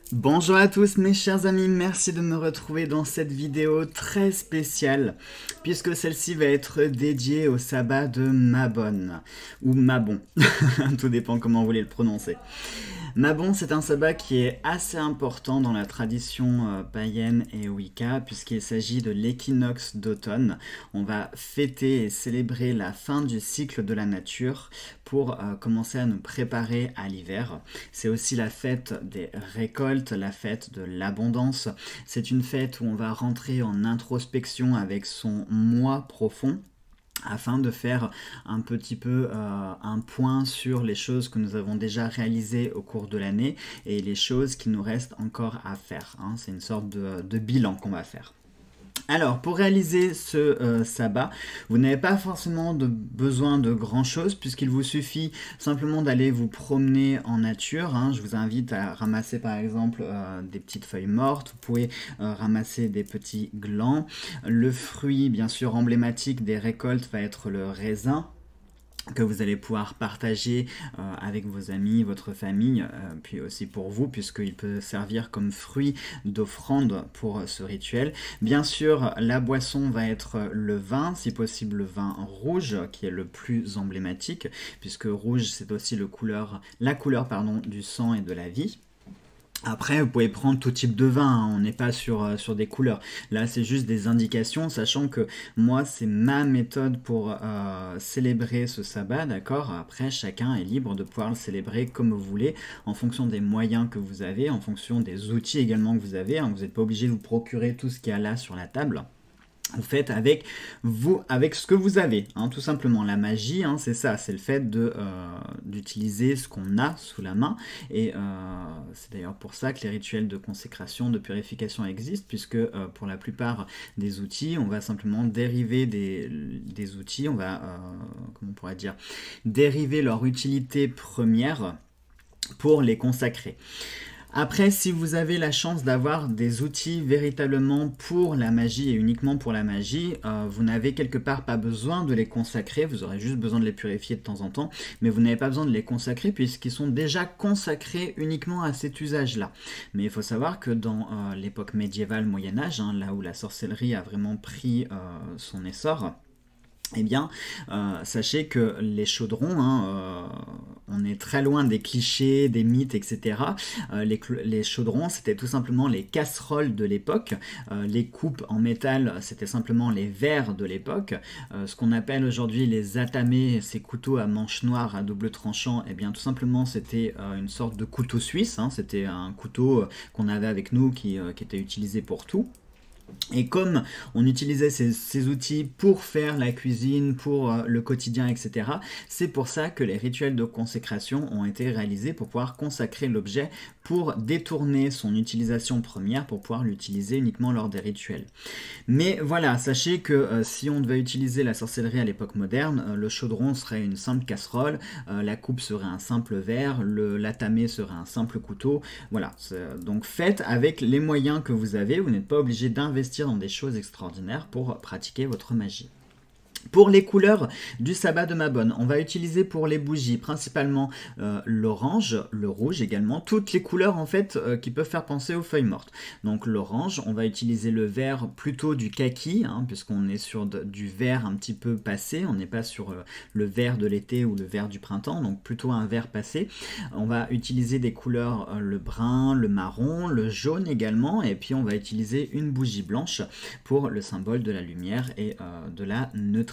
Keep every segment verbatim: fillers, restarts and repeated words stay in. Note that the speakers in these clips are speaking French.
Bonjour à tous mes chers amis, merci de me retrouver dans cette vidéo très spéciale puisque celle-ci va être dédiée au sabbat de Mabon ou Mabon, tout dépend comment vous voulez le prononcer. Mabon, c'est un sabbat qui est assez important dans la tradition euh, païenne et Wicca puisqu'il s'agit de l'équinoxe d'automne. On va fêter et célébrer la fin du cycle de la nature pour euh, commencer à nous préparer à l'hiver. C'est aussi la fête des récoltes, la fête de l'abondance. C'est une fête où on va rentrer en introspection avec son moi profond, afin de faire un petit peu euh, un point sur les choses que nous avons déjà réalisées au cours de l'année et les choses qui nous restent encore à faire. Hein. C'est une sorte de, de bilan qu'on va faire. Alors, pour réaliser ce euh, sabbat, vous n'avez pas forcément de besoin de grand chose puisqu'il vous suffit simplement d'aller vous promener en nature. Hein. Je vous invite à ramasser par exemple euh, des petites feuilles mortes, vous pouvez euh, ramasser des petits glands. Le fruit bien sûr emblématique des récoltes va être le raisin, que vous allez pouvoir partager euh, avec vos amis, votre famille, euh, puis aussi pour vous, puisqu'il peut servir comme fruit d'offrande pour ce rituel. Bien sûr, la boisson va être le vin, si possible le vin rouge, qui est le plus emblématique, puisque rouge, c'est aussi le couleur, la couleur pardon, du sang et de la vie. Après, vous pouvez prendre tout type de vin, hein. On n'est pas sur, euh, sur des couleurs. Là, c'est juste des indications, sachant que moi, c'est ma méthode pour euh, célébrer ce sabbat, d'accord? Après, chacun est libre de pouvoir le célébrer comme vous voulez, en fonction des moyens que vous avez, en fonction des outils également que vous avez. Hein. Vous n'êtes pas obligé de vous procurer tout ce qu'il y a là sur la table. Vous faites avec vous, avec ce que vous avez, hein, tout simplement. La magie, hein, c'est ça, c'est le fait de euh, d'utiliser ce qu'on a sous la main. Et euh, c'est d'ailleurs pour ça que les rituels de consécration, de purification existent, puisque euh, pour la plupart des outils, on va simplement dériver des, des outils, on va, euh, comment on pourrait dire, dériver leur utilité première pour les consacrer. Après, si vous avez la chance d'avoir des outils véritablement pour la magie et uniquement pour la magie, euh, vous n'avez quelque part pas besoin de les consacrer, vous aurez juste besoin de les purifier de temps en temps, mais vous n'avez pas besoin de les consacrer puisqu'ils sont déjà consacrés uniquement à cet usage-là. Mais il faut savoir que dans euh, l'époque médiévale, Moyen-Âge, hein, là où la sorcellerie a vraiment pris euh, son essor, eh bien, euh, sachez que les chaudrons, hein, euh, on est très loin des clichés, des mythes, et cetera. Euh, les, les chaudrons, c'était tout simplement les casseroles de l'époque. Euh, les coupes en métal, c'était simplement les verres de l'époque. Euh, ce qu'on appelle aujourd'hui les atamés, ces couteaux à manche noire à double tranchant, eh bien, tout simplement, c'était euh, une sorte de couteau suisse. Hein, c'était un couteau euh, qu'on avait avec nous qui, euh, qui était utilisé pour tout. Et comme on utilisait ces, ces outils pour faire la cuisine, pour euh, le quotidien, et cetera, c'est pour ça que les rituels de consécration ont été réalisés pour pouvoir consacrer l'objet, pour détourner son utilisation première, pour pouvoir l'utiliser uniquement lors des rituels. Mais voilà, sachez que euh, si on devait utiliser la sorcellerie à l'époque moderne, euh, le chaudron serait une simple casserole, euh, la coupe serait un simple verre, le l'atamé serait un simple couteau. Voilà, donc faites avec les moyens que vous avez, vous n'êtes pas obligé d'investir dans des choses extraordinaires pour pratiquer votre magie. Pour les couleurs du sabbat de Mabon, on va utiliser pour les bougies principalement euh, l'orange, le rouge également, toutes les couleurs en fait euh, qui peuvent faire penser aux feuilles mortes. Donc l'orange, on va utiliser le vert plutôt du kaki, hein, puisqu'on est sur de, du vert un petit peu passé, on n'est pas sur euh, le vert de l'été ou le vert du printemps, donc plutôt un vert passé. On va utiliser des couleurs euh, le brun, le marron, le jaune également, et puis on va utiliser une bougie blanche pour le symbole de la lumière et euh, de la neutralité.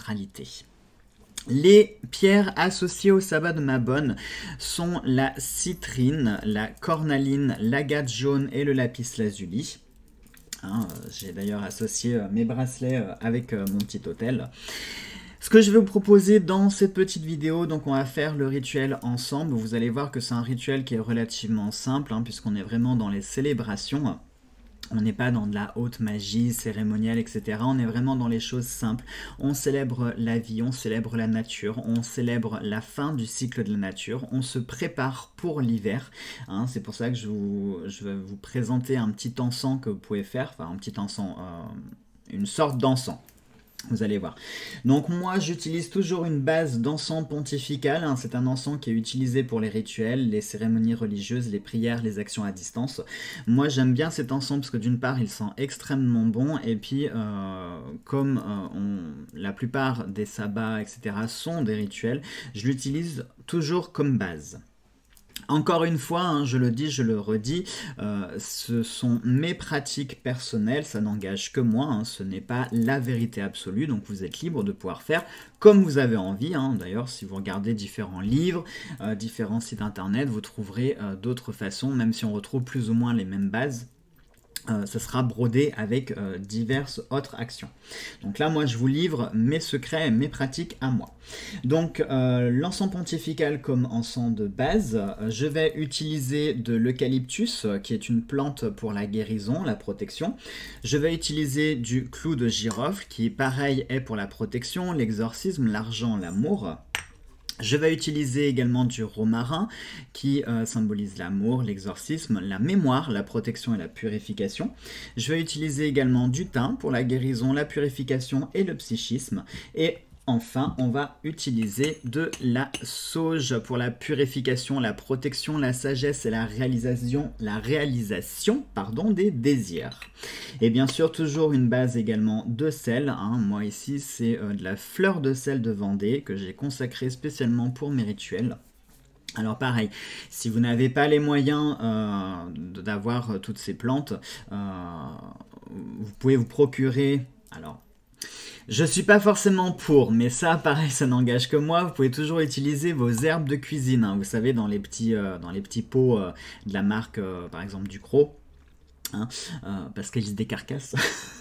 Les pierres associées au sabbat de Mabon sont la citrine, la cornaline, l'agate jaune et le lapis lazuli. Hein, j'ai d'ailleurs associé mes bracelets avec mon petit hôtel. Ce que je vais vous proposer dans cette petite vidéo, donc on va faire le rituel ensemble. Vous allez voir que c'est un rituel qui est relativement simple, hein, puisqu'on est vraiment dans les célébrations. On n'est pas dans de la haute magie cérémonielle, et cetera. On est vraiment dans les choses simples. On célèbre la vie, on célèbre la nature, on célèbre la fin du cycle de la nature, on se prépare pour l'hiver. Hein, c'est pour ça que je, vous, je vais vous présenter un petit encens que vous pouvez faire, enfin un petit encens, euh, une sorte d'encens. Vous allez voir. Donc moi j'utilise toujours une base d'encens pontifical, hein. C'est un encens qui est utilisé pour les rituels, les cérémonies religieuses, les prières, les actions à distance. Moi j'aime bien cet encens parce que d'une part il sent extrêmement bon et puis euh, comme euh, on, la plupart des sabbats et cetera sont des rituels, je l'utilise toujours comme base. Encore une fois, hein, je le dis, je le redis, euh, ce sont mes pratiques personnelles, ça n'engage que moi, hein, ce n'est pas la vérité absolue, donc vous êtes libre de pouvoir faire comme vous avez envie. Hein. D'ailleurs, si vous regardez différents livres, euh, différents sites internet, vous trouverez euh, d'autres façons, même si on retrouve plus ou moins les mêmes bases. Euh, ça sera brodé avec euh, diverses autres actions. Donc là, moi, je vous livre mes secrets et mes pratiques à moi. Donc, euh, l'encens pontifical comme encens de base, euh, je vais utiliser de l'eucalyptus, euh, qui est une plante pour la guérison, la protection. Je vais utiliser du clou de girofle, qui, pareil, est pour la protection, l'exorcisme, l'argent, l'amour. Je vais utiliser également du romarin qui euh, symbolise l'amour, l'exorcisme, la mémoire, la protection et la purification. Je vais utiliser également du thym pour la guérison, la purification et le psychisme. Et enfin, on va utiliser de la sauge pour la purification, la protection, la sagesse et la réalisation, la réalisation pardon, des désirs. Et bien sûr, toujours une base également de sel. Hein. Moi ici, c'est euh, de la fleur de sel de Vendée que j'ai consacrée spécialement pour mes rituels. Alors pareil, si vous n'avez pas les moyens euh, d'avoir euh, toutes ces plantes, euh, vous pouvez vous procurer... Alors, je suis pas forcément pour, mais ça, pareil, ça n'engage que moi. Vous pouvez toujours utiliser vos herbes de cuisine, hein, vous savez, dans les petits, euh, dans les petits pots euh, de la marque, euh, par exemple, Ducros. Hein, euh, parce qu'ils se décarcassent.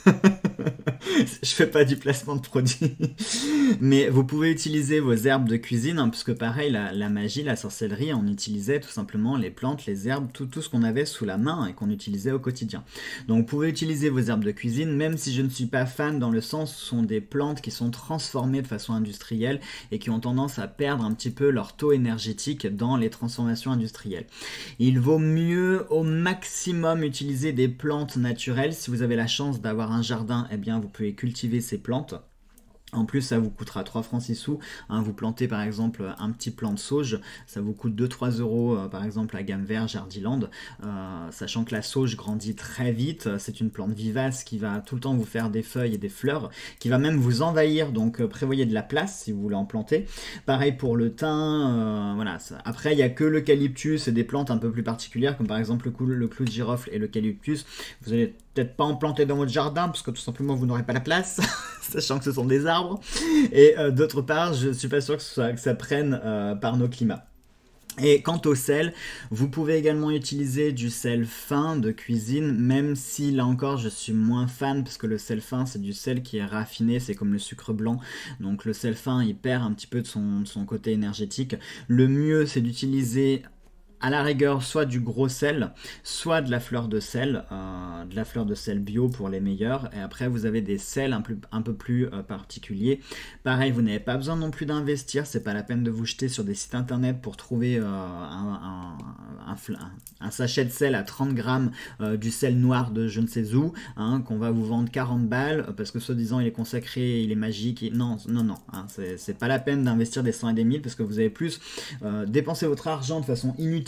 Je fais pas du placement de produits. Mais vous pouvez utiliser vos herbes de cuisine, hein, puisque pareil, la, la magie, la sorcellerie, on utilisait tout simplement les plantes, les herbes, tout, tout ce qu'on avait sous la main et qu'on utilisait au quotidien. Donc vous pouvez utiliser vos herbes de cuisine, même si je ne suis pas fan dans le sens, ce sont des plantes qui sont transformées de façon industrielle et qui ont tendance à perdre un petit peu leur taux énergétique dans les transformations industrielles. Il vaut mieux au maximum utiliser des plantes naturelles. Si vous avez la chance d'avoir un jardin, eh bien vous pouvez cultiver ces plantes. En plus, ça vous coûtera trois francs six sous. Hein, vous plantez par exemple un petit plant de sauge, ça vous coûte deux à trois euros euh, par exemple à gamme vert Jardiland. Euh, sachant que la sauge grandit très vite, c'est une plante vivace qui va tout le temps vous faire des feuilles et des fleurs, qui va même vous envahir, donc euh, prévoyez de la place si vous voulez en planter. Pareil pour le thym, euh, voilà. Ça. Après, il n'y a que l'eucalyptus et des plantes un peu plus particulières, comme par exemple le clou, le clou de girofle et l'eucalyptus. Vous allez peut-être pas en planter dans votre jardin, parce que tout simplement vous n'aurez pas la place, sachant que ce sont des arbres. Et euh, d'autre part, je ne suis pas sûr que, ce soit, que ça prenne euh, par nos climats. Et quant au sel, vous pouvez également utiliser du sel fin de cuisine, même si là encore je suis moins fan, parce que le sel fin c'est du sel qui est raffiné, c'est comme le sucre blanc, donc le sel fin il perd un petit peu de son, de son côté énergétique. Le mieux c'est d'utiliser à la rigueur soit du gros sel, soit de la fleur de sel, euh, de la fleur de sel bio pour les meilleurs, et après vous avez des sels un, plus, un peu plus euh, particuliers. Pareil, vous n'avez pas besoin non plus d'investir, c'est pas la peine de vous jeter sur des sites internet pour trouver euh, un, un, un, un sachet de sel à trente grammes, euh, du sel noir de je ne sais où, hein, qu'on va vous vendre quarante balles, parce que soi-disant il est consacré, il est magique, et... non, non, non, hein, c'est pas la peine d'investir des cent et des mille, parce que vous avez plus euh, dépensé votre argent de façon inutile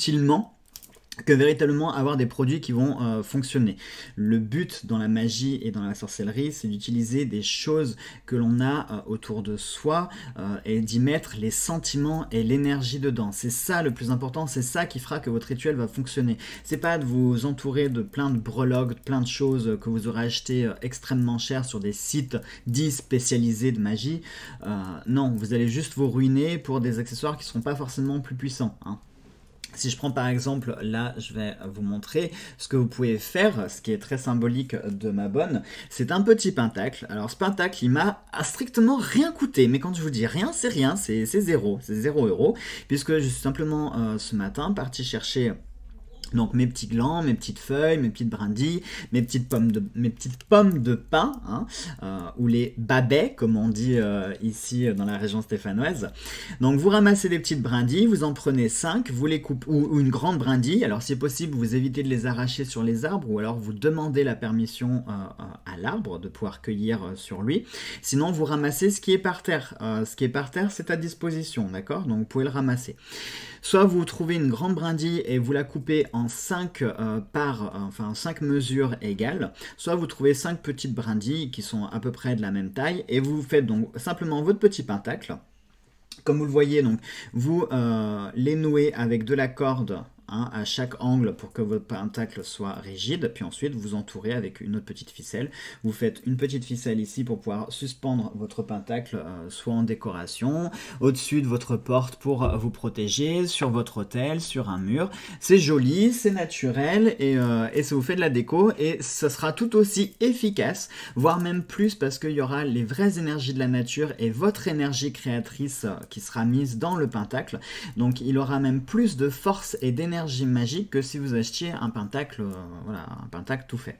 que véritablement avoir des produits qui vont euh, fonctionner. Le but dans la magie et dans la sorcellerie, c'est d'utiliser des choses que l'on a euh, autour de soi euh, et d'y mettre les sentiments et l'énergie dedans. C'est ça le plus important, c'est ça qui fera que votre rituel va fonctionner. C'est pas de vous entourer de plein de breloques, plein de choses que vous aurez achetées euh, extrêmement cher sur des sites dits spécialisés de magie. Euh, non, vous allez juste vous ruiner pour des accessoires qui ne seront pas forcément plus puissants, hein. Si je prends par exemple, là je vais vous montrer ce que vous pouvez faire, ce qui est très symbolique de ma bonne, c'est un petit pentacle. Alors ce pentacle il m'a strictement rien coûté, mais quand je vous dis rien c'est rien, c'est zéro, c'est zéro euro, puisque je suis simplement euh, ce matin parti chercher Donc mes petits glands, mes petites feuilles, mes petites brindilles, mes petites pommes de, mes petites pommes de pin, hein, euh, ou les babets, comme on dit euh, ici dans la région stéphanoise. Donc vous ramassez des petites brindilles, vous en prenez cinq, vous les coupez, ou, ou une grande brindille. Alors si possible, vous évitez de les arracher sur les arbres, ou alors vous demandez la permission euh, à l'arbre de pouvoir cueillir euh, sur lui. Sinon vous ramassez ce qui est par terre. Euh, ce qui est par terre, c'est à disposition, d'accord? Donc vous pouvez le ramasser. Soit vous trouvez une grande brindille et vous la coupez en cinq euh, par, euh, enfin cinq mesures égales, soit vous trouvez cinq petites brindilles qui sont à peu près de la même taille et vous faites donc simplement votre petit pentacle. Comme vous le voyez, donc vous euh, les nouez avec de la corde, hein, à chaque angle pour que votre pentacle soit rigide, puis ensuite vous entourez avec une autre petite ficelle. Vous faites une petite ficelle ici pour pouvoir suspendre votre pentacle, euh, soit en décoration, au-dessus de votre porte pour vous protéger, sur votre autel, sur un mur. C'est joli, c'est naturel et, euh, et ça vous fait de la déco et ça sera tout aussi efficace, voire même plus parce qu'il y aura les vraies énergies de la nature et votre énergie créatrice euh, qui sera mise dans le pentacle. Donc il aura même plus de force et d'énergie magique que si vous achetiez un pentacle, euh, voilà, un pentacle tout fait.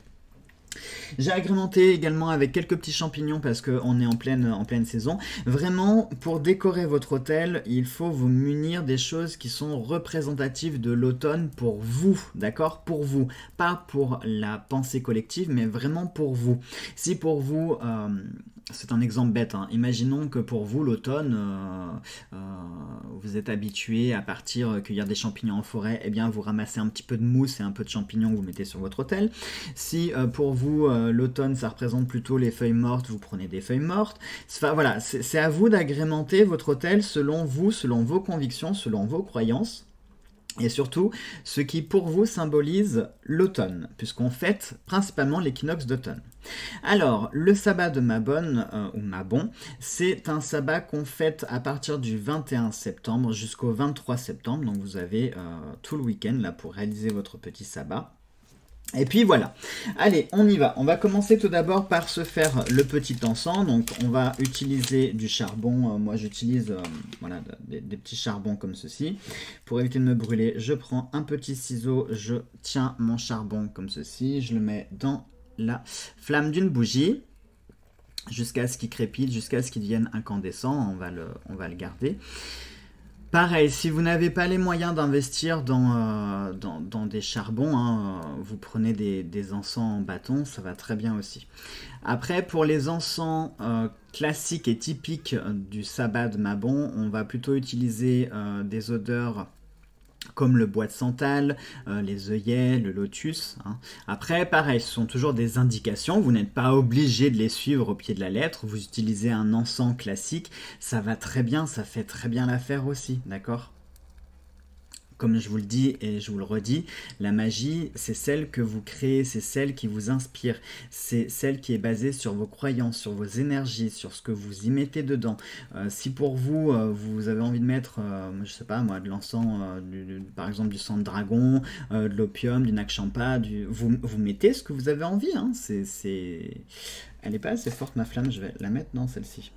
J'ai agrémenté également avec quelques petits champignons parce qu'on est en pleine, en pleine saison. Vraiment, pour décorer votre hôtel, il faut vous munir des choses qui sont représentatives de l'automne pour vous, d'accord? Pour vous, pas pour la pensée collective, mais vraiment pour vous. Si pour vous, euh, c'est un exemple bête, hein. Imaginons que pour vous, l'automne, euh, euh, vous êtes habitué à partir euh, cueillir des champignons en forêt, eh bien vous ramassez un petit peu de mousse et un peu de champignons que vous mettez sur votre hôtel. Si euh, pour vous, euh, l'automne, ça représente plutôt les feuilles mortes, vous prenez des feuilles mortes. Enfin, voilà, c'est à vous d'agrémenter votre hôtel selon vous, selon vos convictions, selon vos croyances. Et surtout, ce qui pour vous symbolise l'automne, puisqu'on fête principalement l'équinoxe d'automne. Alors, le sabbat de Mabon, euh, ou Mabon, c'est un sabbat qu'on fête à partir du vingt et un septembre jusqu'au vingt-trois septembre. Donc vous avez euh, tout le week-end là pour réaliser votre petit sabbat. Et puis voilà, allez, on y va. On va commencer tout d'abord par se faire le petit encens. Donc on va utiliser du charbon. Euh, moi j'utilise euh, voilà, des, des petits charbons comme ceci. Pour éviter de me brûler, je prends un petit ciseau, je tiens mon charbon comme ceci. Je le mets dans la flamme d'une bougie jusqu'à ce qu'il crépite, jusqu'à ce qu'il devienne incandescent. On va le, on va le garder. Pareil, si vous n'avez pas les moyens d'investir dans, euh, dans, dans des charbons, hein, euh, vous prenez des, des encens en bâton, ça va très bien aussi. Après, pour les encens euh, classiques et typiques du sabbat de Mabon, on va plutôt utiliser euh, des odeurs comme le bois de santal, euh, les œillets, le lotus. Hein. Après, pareil, ce sont toujours des indications. Vous n'êtes pas obligé de les suivre au pied de la lettre. Vous utilisez un encens classique. Ça va très bien, ça fait très bien l'affaire aussi, d'accord ? Comme je vous le dis et je vous le redis, la magie, c'est celle que vous créez, c'est celle qui vous inspire, c'est celle qui est basée sur vos croyances, sur vos énergies, sur ce que vous y mettez dedans. Euh, si pour vous, euh, vous avez envie de mettre, euh, je sais pas moi, de l'encens, euh, du, du, par exemple du sang de dragon, euh, de l'opium, du nakchampa, du... vous, vous mettez ce que vous avez envie. Hein. C'est, c'est... Elle n'est pas assez forte ma flamme, je vais la mettre dans celle-ci.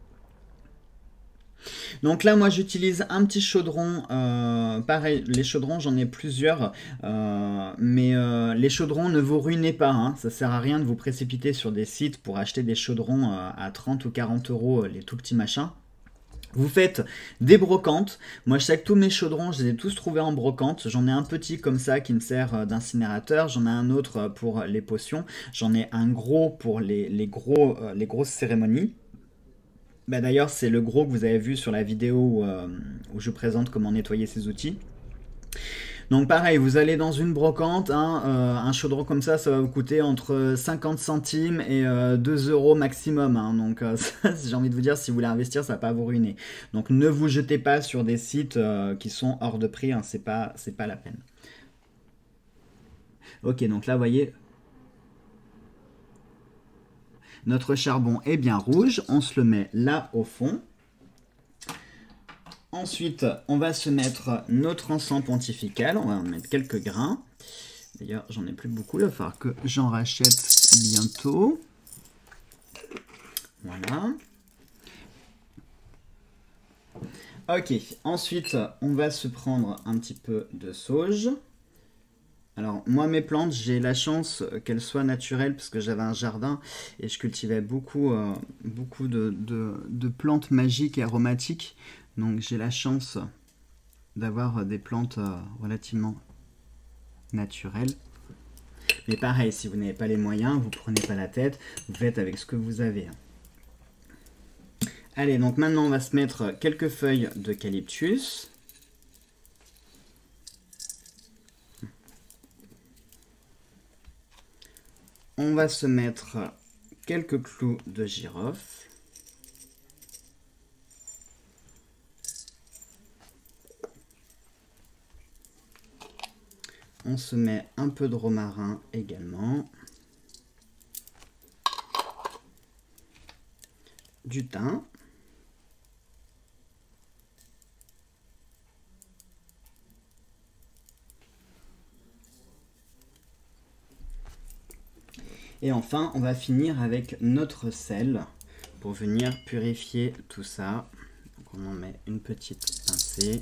Donc là, moi, j'utilise un petit chaudron. Euh, pareil, les chaudrons, j'en ai plusieurs. Euh, mais euh, les chaudrons, ne vous ruinez pas. Hein. Ça sert à rien de vous précipiter sur des sites pour acheter des chaudrons euh, à trente ou quarante euros, les tout petits machins. Vous faites des brocantes. Moi, je sais que tous mes chaudrons, je les ai tous trouvés en brocante. J'en ai un petit comme ça qui me sert d'incinérateur. J'en ai un autre pour les potions. J'en ai un gros pour les, les, gros, euh, les grosses cérémonies. Bah d'ailleurs, c'est le gros que vous avez vu sur la vidéo où, euh, où je présente comment nettoyer ces outils. Donc pareil, vous allez dans une brocante, hein, euh, un chaudron comme ça, ça va vous coûter entre cinquante centimes et euh, deux euros maximum. Hein, donc euh, j'ai envie de vous dire, si vous voulez investir, ça va pas vous ruiner. Donc ne vous jetez pas sur des sites euh, qui sont hors de prix, hein, c'est pas, c'est pas la peine. Ok, donc là, vous voyez... Notre charbon est bien rouge, on se le met là au fond. Ensuite, on va se mettre notre encens pontifical, on va en mettre quelques grains. D'ailleurs, j'en ai plus beaucoup, il va falloir que j'en rachète bientôt. Voilà. Ok, ensuite, on va se prendre un petit peu de sauge. Alors, moi, mes plantes, j'ai la chance qu'elles soient naturelles parce que j'avais un jardin et je cultivais beaucoup, euh, beaucoup de, de, de plantes magiques et aromatiques. Donc, j'ai la chance d'avoir des plantes euh, relativement naturelles. Mais pareil, si vous n'avez pas les moyens, vous ne prenez pas la tête, vous faites avec ce que vous avez. Allez, donc maintenant, on va se mettre quelques feuilles d'eucalyptus. On va se mettre quelques clous de girofle. On se met un peu de romarin également. Du thym. Et enfin, on va finir avec notre sel pour venir purifier tout ça. Donc on en met une petite pincée.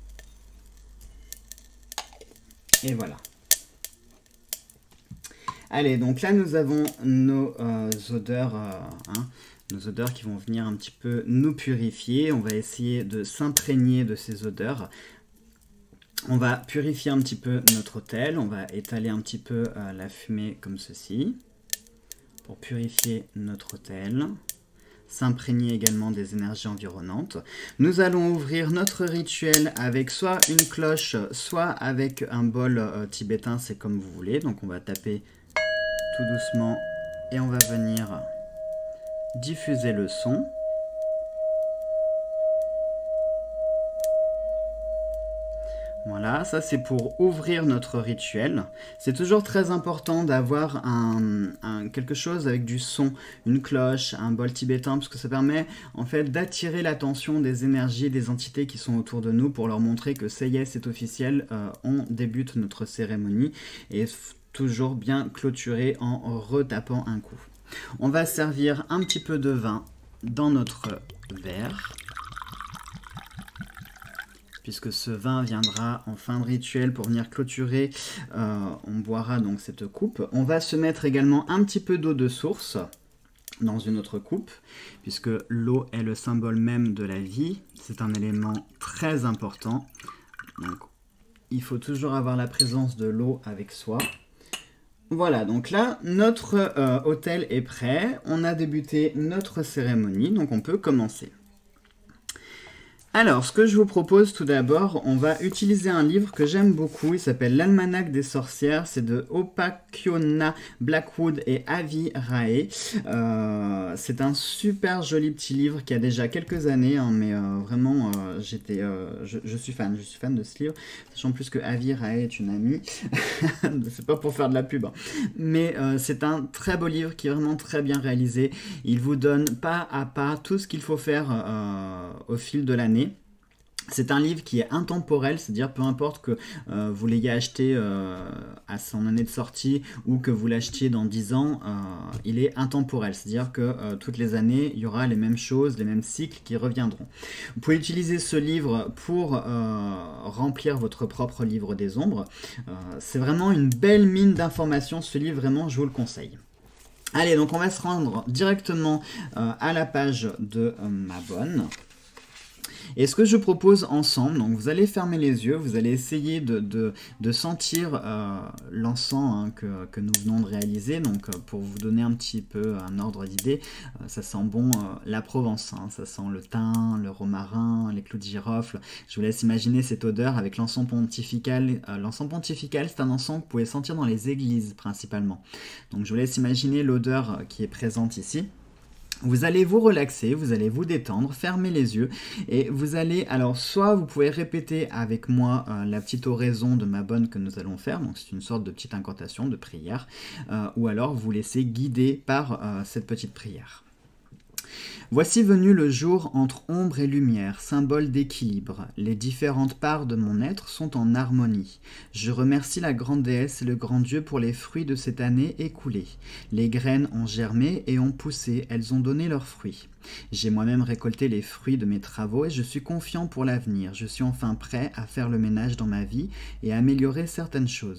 Et voilà. Allez, donc là nous avons nos euh, odeurs, euh, hein, nos odeurs qui vont venir un petit peu nous purifier. On va essayer de s'imprégner de ces odeurs. On va purifier un petit peu notre autel. On va étaler un petit peu euh, la fumée comme ceci. Pour purifier notre autel, s'imprégner également des énergies environnantes. Nous allons ouvrir notre rituel avec soit une cloche, soit avec un bol euh, tibétain, c'est comme vous voulez. Donc on va taper tout doucement et on va venir diffuser le son. Voilà, ça c'est pour ouvrir notre rituel. C'est toujours très important d'avoir un, un, quelque chose avec du son, une cloche, un bol tibétain, parce que ça permet en fait d'attirer l'attention des énergies, des entités qui sont autour de nous pour leur montrer que ça y est, c'est officiel, euh, on débute notre cérémonie et toujours bien clôturer en retapant un coup. On va servir un petit peu de vin dans notre verre, puisque ce vin viendra en fin de rituel pour venir clôturer. Euh, on boira donc cette coupe. On va se mettre également un petit peu d'eau de source dans une autre coupe, puisque l'eau est le symbole même de la vie. C'est un élément très important. Donc, il faut toujours avoir la présence de l'eau avec soi. Voilà, donc là, notre euh, autel est prêt. On a débuté notre cérémonie, donc on peut commencer. Alors, ce que je vous propose tout d'abord, on va utiliser un livre que j'aime beaucoup. Il s'appelle L'Almanach des sorcières. C'est de Opakiona Blackwood et Avi Rae. Euh, c'est un super joli petit livre qui a déjà quelques années, hein, mais euh, vraiment, euh, j'étais, euh, je, je suis fan. Je suis fan de ce livre, sachant plus que Avi Rae est une amie. C'est pas pour faire de la pub, hein. Mais euh, c'est un très beau livre qui est vraiment très bien réalisé. Il vous donne pas à pas tout ce qu'il faut faire euh, au fil de l'année. C'est un livre qui est intemporel, c'est-à-dire peu importe que euh, vous l'ayez acheté euh, à son année de sortie ou que vous l'achetiez dans dix ans, euh, il est intemporel, c'est-à-dire que euh, toutes les années, il y aura les mêmes choses, les mêmes cycles qui reviendront. Vous pouvez utiliser ce livre pour euh, remplir votre propre livre des ombres. Euh, c'est vraiment une belle mine d'informations, ce livre, vraiment, je vous le conseille. Allez, donc on va se rendre directement euh, à la page de euh, Mabon. Et ce que je propose ensemble, donc vous allez fermer les yeux, vous allez essayer de, de, de sentir euh, l'encens hein, que, que nous venons de réaliser. Donc euh, pour vous donner un petit peu un ordre d'idée, euh, ça sent bon euh, la Provence, hein, ça sent le thym, le romarin, les clous de girofle. Je vous laisse imaginer cette odeur avec l'encens pontifical. Euh, l'encens pontifical, c'est un encens que vous pouvez sentir dans les églises principalement. Donc je vous laisse imaginer l'odeur qui est présente ici. Vous allez vous relaxer, vous allez vous détendre, fermer les yeux et vous allez, alors soit vous pouvez répéter avec moi euh, la petite oraison de Mabon que nous allons faire, donc c'est une sorte de petite incantation, de prière, euh, ou alors vous laissez guider par euh, cette petite prière. Voici venu le jour entre ombre et lumière, symbole d'équilibre. Les différentes parts de mon être sont en harmonie. Je remercie la grande déesse et le grand Dieu pour les fruits de cette année écoulée. Les graines ont germé et ont poussé, elles ont donné leurs fruits. J'ai moi-même récolté les fruits de mes travaux et je suis confiant pour l'avenir. Je suis enfin prêt à faire le ménage dans ma vie et à améliorer certaines choses.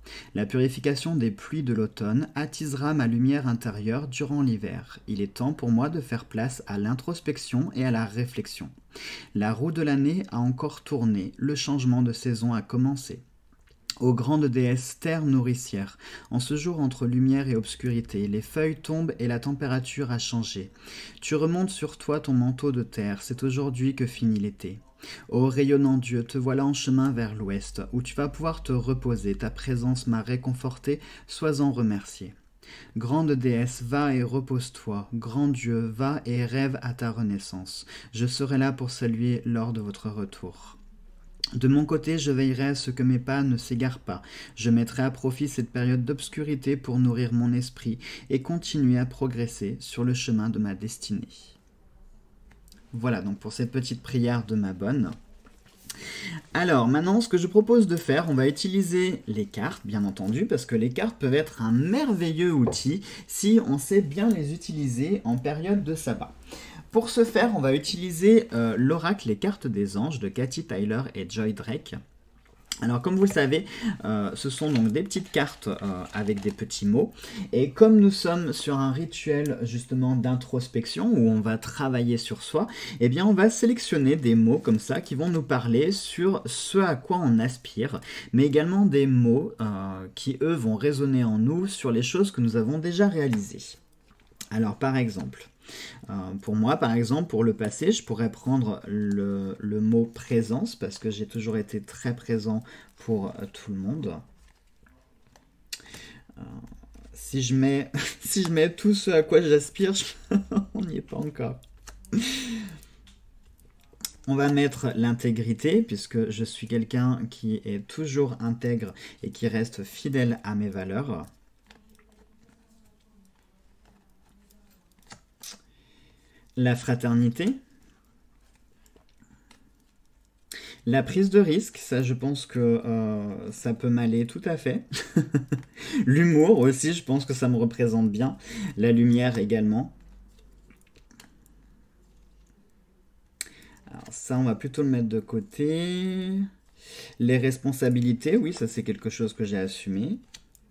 La purification des pluies de l'automne attisera ma lumière intérieure durant l'hiver. Il est temps pour moi de faire place à l'introspection et à la réflexion. La roue de l'année a encore tourné, le changement de saison a commencé. Ô grande déesse terre nourricière, en ce jour entre lumière et obscurité, les feuilles tombent et la température a changé. Tu remontes sur toi ton manteau de terre, c'est aujourd'hui que finit l'été. Ô rayonnant Dieu, te voilà en chemin vers l'ouest, où tu vas pouvoir te reposer, ta présence m'a réconforté, sois-en remercié. Grande déesse, va et repose-toi, grand Dieu, va et rêve à ta renaissance. Je serai là pour saluer lors de votre retour. De mon côté, je veillerai à ce que mes pas ne s'égarent pas. Je mettrai à profit cette période d'obscurité pour nourrir mon esprit et continuer à progresser sur le chemin de ma destinée. Voilà donc pour cette petite prière de ma bonne. Alors maintenant, ce que je propose de faire, on va utiliser les cartes, bien entendu, parce que les cartes peuvent être un merveilleux outil si on sait bien les utiliser en période de sabbat. Pour ce faire, on va utiliser euh, l'oracle Les cartes des anges de Cathy Tyler et Joy Drake. Alors comme vous le savez, euh, ce sont donc des petites cartes euh, avec des petits mots. Et comme nous sommes sur un rituel justement d'introspection où on va travailler sur soi, eh bien on va sélectionner des mots comme ça qui vont nous parler sur ce à quoi on aspire, mais également des mots euh, qui eux vont résonner en nous sur les choses que nous avons déjà réalisées. Alors par exemple... Euh, pour moi, par exemple, pour le passé, je pourrais prendre le, le mot présence parce que j'ai toujours été très présent pour euh, tout le monde. Euh, si je mets, si je mets tout ce à quoi j'aspire, je... on n'y est pas encore. On va mettre l'intégrité puisque je suis quelqu'un qui est toujours intègre et qui reste fidèle à mes valeurs. La fraternité, la prise de risque, ça je pense que euh, ça peut m'aller tout à fait. L'humour aussi, je pense que ça me représente bien. La lumière également. Alors ça, on va plutôt le mettre de côté. Les responsabilités, oui, ça c'est quelque chose que j'ai assumé.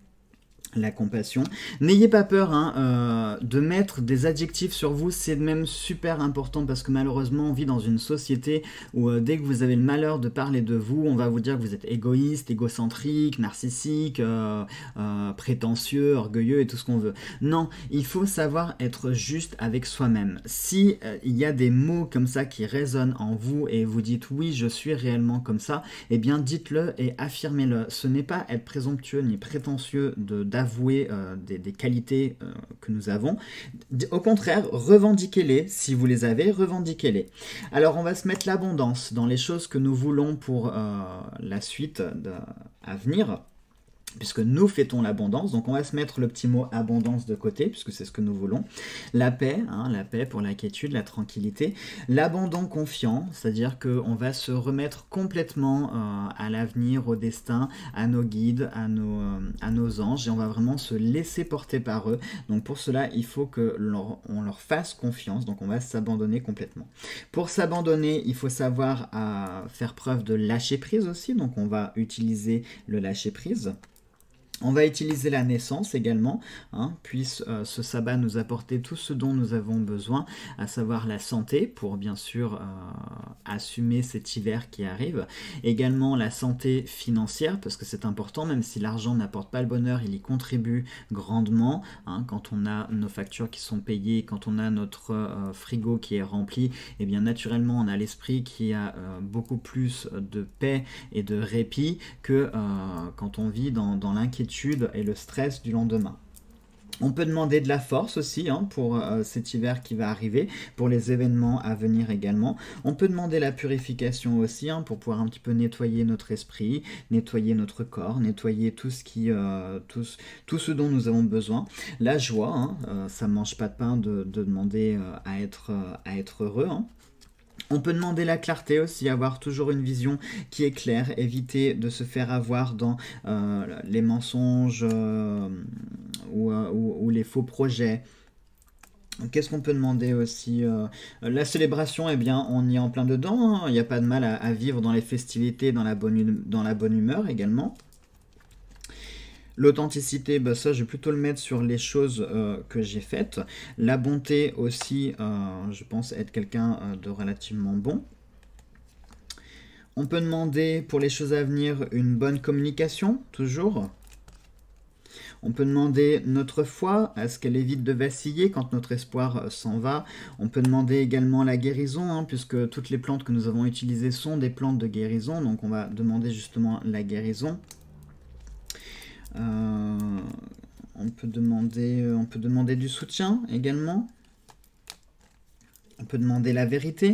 La compassion. N'ayez pas peur hein, euh, de mettre des adjectifs sur vous, c'est même super important parce que malheureusement on vit dans une société où euh, dès que vous avez le malheur de parler de vous, on va vous dire que vous êtes égoïste, égocentrique, narcissique, euh, euh, prétentieux, orgueilleux et tout ce qu'on veut. Non, il faut savoir être juste avec soi-même. Si euh, il y a des mots comme ça qui résonnent en vous et vous dites oui je suis réellement comme ça, eh bien dites-le et affirmez-le. Ce n'est pas être présomptueux ni prétentieux de d'avouer euh, des, des qualités euh, que nous avons. Au contraire, revendiquez-les. Si vous les avez, revendiquez-les. Alors, on va se mettre l'abondance dans les choses que nous voulons pour euh, la suite de, à venir, puisque nous fêtons l'abondance. Donc, on va se mettre le petit mot abondance de côté, puisque c'est ce que nous voulons. La paix, hein, la paix pour la quiétude, la tranquillité. L'abandon confiant, c'est-à-dire qu'on va se remettre complètement euh, à l'avenir, au destin, à nos guides, à nos, euh, à nos anges, et on va vraiment se laisser porter par eux. Donc, pour cela, il faut que leur, on leur fasse confiance. Donc, on va s'abandonner complètement. Pour s'abandonner, il faut savoir à faire preuve de lâcher prise aussi. Donc, on va utiliser le lâcher prise. On va utiliser la naissance également, hein, puisse euh, ce sabbat nous apporter tout ce dont nous avons besoin, à savoir la santé, pour bien sûr euh, assumer cet hiver qui arrive. Également la santé financière, parce que c'est important, même si l'argent n'apporte pas le bonheur, il y contribue grandement. Hein, quand on a nos factures qui sont payées, quand on a notre euh, frigo qui est rempli, et bien naturellement on a l'esprit qui a euh, beaucoup plus de paix et de répit que euh, quand on vit dans, dans l'inquiétude et le stress du lendemain. On peut demander de la force aussi hein, pour euh, cet hiver qui va arriver, pour les événements à venir également. On peut demander la purification aussi hein, pour pouvoir un petit peu nettoyer notre esprit, nettoyer notre corps, nettoyer tout ce, qui, euh, tout, tout ce dont nous avons besoin. La joie, hein, euh, ça ne mange pas de pain de, de demander euh, à, être, euh, à être heureux. Hein. On peut demander la clarté aussi, avoir toujours une vision qui est claire, éviter de se faire avoir dans euh, les mensonges euh, ou, euh, ou, ou les faux projets. Qu'est-ce qu'on peut demander aussi euh, La célébration, eh bien, on y est en plein dedans. Hein. Il n'y a pas de mal à, à vivre dans les festivités, dans la bonne, dans la bonne humeur également. L'authenticité, bah ça je vais plutôt le mettre sur les choses euh, que j'ai faites. La bonté aussi, euh, je pense être quelqu'un euh, de relativement bon. On peut demander pour les choses à venir une bonne communication, toujours. On peut demander notre foi, à ce qu'elle évite de vaciller quand notre espoir s'en va. On peut demander également la guérison, hein, puisque toutes les plantes que nous avons utilisées sont des plantes de guérison. Donc on va demander justement la guérison. Euh, on peut demander, on peut demander du soutien également. On peut demander la vérité.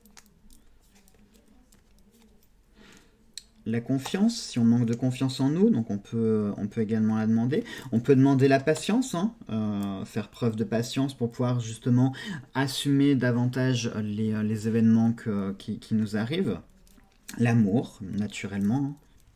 La confiance, si on manque de confiance en nous, donc on peut, on peut également la demander. On peut demander la patience, hein, euh, faire preuve de patience pour pouvoir justement assumer davantage les, les événements que, qui, qui nous arrivent. L'amour, naturellement.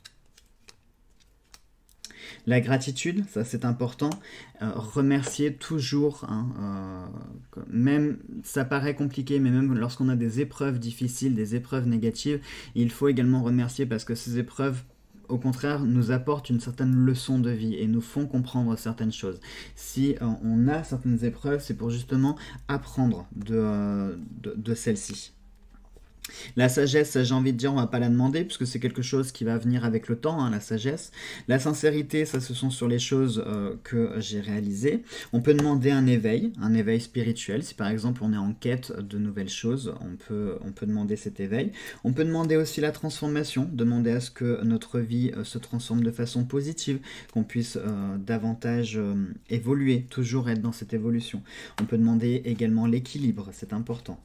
La gratitude, ça c'est important, euh, remercier toujours, hein, euh, même ça paraît compliqué, mais même lorsqu'on a des épreuves difficiles, des épreuves négatives, il faut également remercier parce que ces épreuves, au contraire, nous apportent une certaine leçon de vie et nous font comprendre certaines choses. Si euh, on a certaines épreuves, c'est pour justement apprendre de, euh, de, de celles-ci. La sagesse, j'ai envie de dire, on va pas la demander, puisque c'est quelque chose qui va venir avec le temps, hein, la sagesse. La sincérité, ça, ce sont sur les choses euh, que j'ai réalisées. On peut demander un éveil, un éveil spirituel. Si par exemple, on est en quête de nouvelles choses, on peut, on peut demander cet éveil. On peut demander aussi la transformation, demander à ce que notre vie euh, se transforme de façon positive, qu'on puisse euh, davantage euh, évoluer, toujours être dans cette évolution. On peut demander également l'équilibre, c'est important.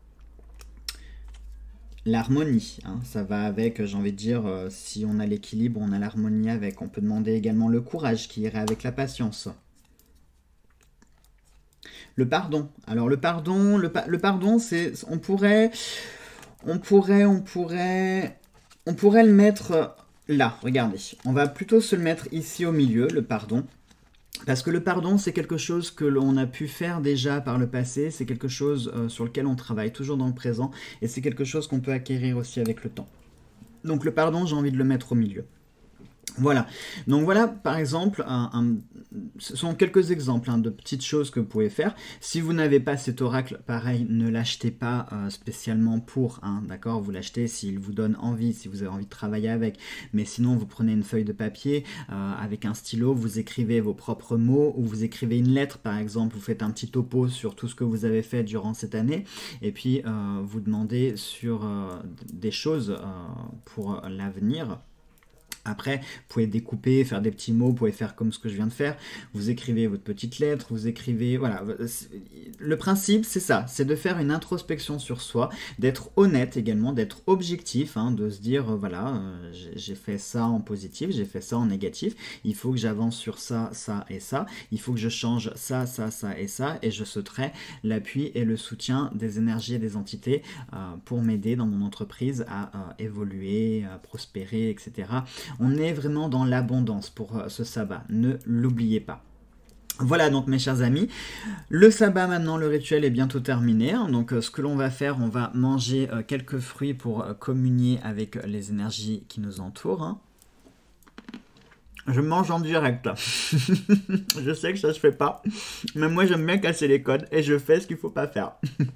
L'harmonie, hein, ça va avec, j'ai envie de dire, euh, si on a l'équilibre, on a l'harmonie avec. On peut demander également le courage qui irait avec la patience. Le pardon. Alors le pardon, le, pa le pardon, c'est, on pourrait, on pourrait, on pourrait, on pourrait le mettre là. Regardez, on va plutôt se le mettre ici au milieu, le pardon. Parce que le pardon, c'est quelque chose que l'on a pu faire déjà par le passé, c'est quelque chose euh, sur lequel on travaille toujours dans le présent, et c'est quelque chose qu'on peut acquérir aussi avec le temps. Donc le pardon, j'ai envie de le mettre au milieu. Voilà, donc voilà par exemple, un, un, ce sont quelques exemples hein, de petites choses que vous pouvez faire. Si vous n'avez pas cet oracle, pareil, ne l'achetez pas euh, spécialement pour, hein, d'accord, vous l'achetez s'il vous donne envie, si vous avez envie de travailler avec, mais sinon vous prenez une feuille de papier euh, avec un stylo, vous écrivez vos propres mots, ou vous écrivez une lettre par exemple, vous faites un petit topo sur tout ce que vous avez fait durant cette année, et puis euh, vous demandez sur euh, des choses euh, pour l'avenir. Après, vous pouvez découper, faire des petits mots, vous pouvez faire comme ce que je viens de faire. Vous écrivez votre petite lettre, vous écrivez... Voilà. Le principe, c'est ça. C'est de faire une introspection sur soi, d'être honnête également, d'être objectif, hein, de se dire, euh, voilà, euh, j'ai fait ça en positif, j'ai fait ça en négatif. Il faut que j'avance sur ça, ça et ça. Il faut que je change ça, ça, ça et ça. Et je souhaiterais l'appui et le soutien des énergies et des entités euh, pour m'aider dans mon entreprise à euh, évoluer, à prospérer, et cetera. On est vraiment dans l'abondance pour euh, ce sabbat, ne l'oubliez pas. Voilà donc mes chers amis, le sabbat maintenant, le rituel est bientôt terminé, hein, donc euh, ce que l'on va faire, on va manger euh, quelques fruits pour euh, communier avec les énergies qui nous entourent. Hein. Je mange en direct, je sais que ça se fait pas, mais moi j'aime bien casser les codes et je fais ce qu'il faut pas faire.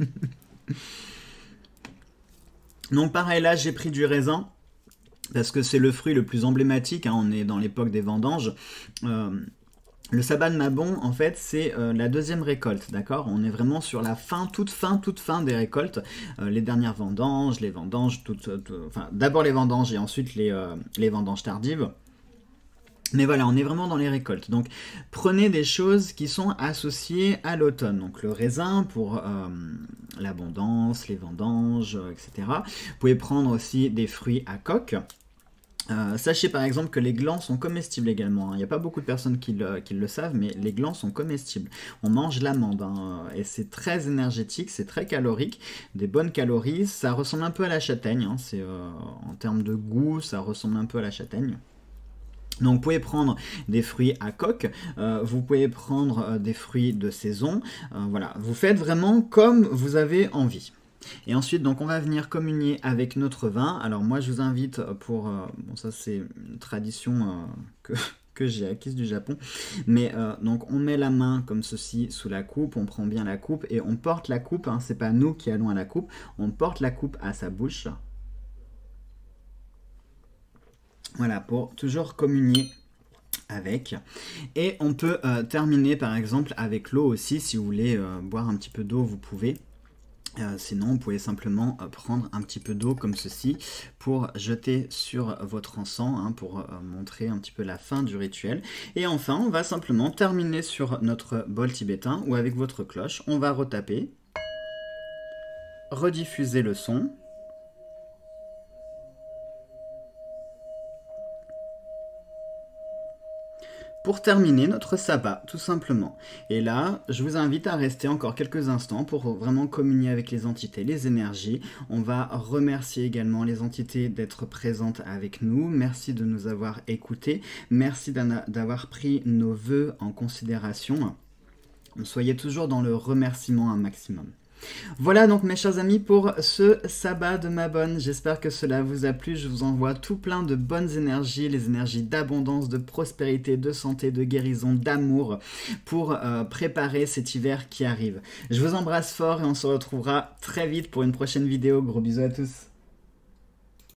Donc pareil là, j'ai pris du raisin. Parce que c'est le fruit le plus emblématique, hein, on est dans l'époque des vendanges. Euh, le sabbat de Mabon, en fait, c'est euh, la deuxième récolte, d'accord? On est vraiment sur la fin, toute fin, toute fin des récoltes. Euh, les dernières vendanges, les vendanges, toutes, toutes, enfin, d'abord les vendanges et ensuite les, euh, les vendanges tardives. Mais voilà, on est vraiment dans les récoltes. Donc, prenez des choses qui sont associées à l'automne. Donc, le raisin pour euh, l'abondance, les vendanges, euh, et cetera. Vous pouvez prendre aussi des fruits à coque. Euh, sachez par exemple que les glands sont comestibles également. Il n'y a pas beaucoup de personnes qui le, qui le savent, mais les glands sont comestibles. On mange l'amande hein, et c'est très énergétique, c'est très calorique, des bonnes calories. Ça ressemble un peu à la châtaigne. Hein, euh, en termes de goût, ça ressemble un peu à la châtaigne. Donc vous pouvez prendre des fruits à coque, euh, vous pouvez prendre euh, des fruits de saison, euh, voilà, vous faites vraiment comme vous avez envie. Et ensuite, donc, on va venir communier avec notre vin. Alors moi, je vous invite pour... Euh, bon, ça, c'est une tradition euh, que, que j'ai acquise du Japon. Mais euh, donc on met la main comme ceci sous la coupe, on prend bien la coupe et on porte la coupe, hein, c'est pas nous qui allons à la coupe, on porte la coupe à sa bouche. Voilà, pour toujours communier avec. Et on peut euh, terminer par exemple avec l'eau aussi, si vous voulez euh, boire un petit peu d'eau, vous pouvez. Euh, sinon, vous pouvez simplement euh, prendre un petit peu d'eau comme ceci pour jeter sur votre encens, hein, pour euh, montrer un petit peu la fin du rituel. Et enfin, on va simplement terminer sur notre bol tibétain ou avec votre cloche. On va retaper, rediffuser le son. Pour terminer notre sabbat, tout simplement. Et là, je vous invite à rester encore quelques instants pour vraiment communier avec les entités, les énergies. On va remercier également les entités d'être présentes avec nous. Merci de nous avoir écoutés. Merci d'avoir pris nos vœux en considération. Soyez toujours dans le remerciement un maximum. Voilà donc mes chers amis pour ce sabbat de Mabon, j'espère que cela vous a plu, je vous envoie tout plein de bonnes énergies, les énergies d'abondance, de prospérité, de santé, de guérison, d'amour pour euh, préparer cet hiver qui arrive. Je vous embrasse fort et on se retrouvera très vite pour une prochaine vidéo, gros bisous à tous.